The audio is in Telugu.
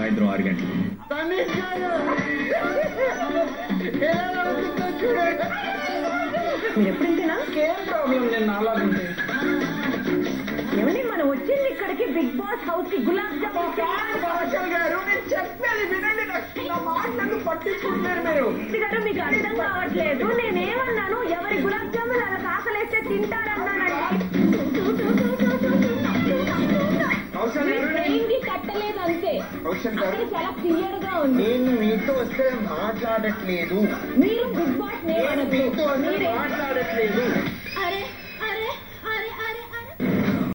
సాయంత్రం 6 గంటలు. మీరు ఎప్పుడింతేనా? ఏం ప్రాబ్లం నేను అలాగే ఏమని మనం వచ్చింది ఇక్కడికి బిగ్ బాస్ హౌస్ కి గులాబ్ జామున్ గారు నేను చెప్పేది వినండి. నా మాటలను పట్టించుకుంటున్నారు మీరు గారు. మీకు అర్థం కావట్లేదు. నేనేమన్నాను? ఎవరి గులాబ్ జామున్ అలా కాకలేస్తే తింటారన్నానండి. కట్టలేదు అంతే. చాలా క్లియర్ గా ఉంది. నేను మీతో వస్తే మాట్లాడట్లేదు. మీరు బిగ్ బాస్ మాట్లాడట్లేదు. అరే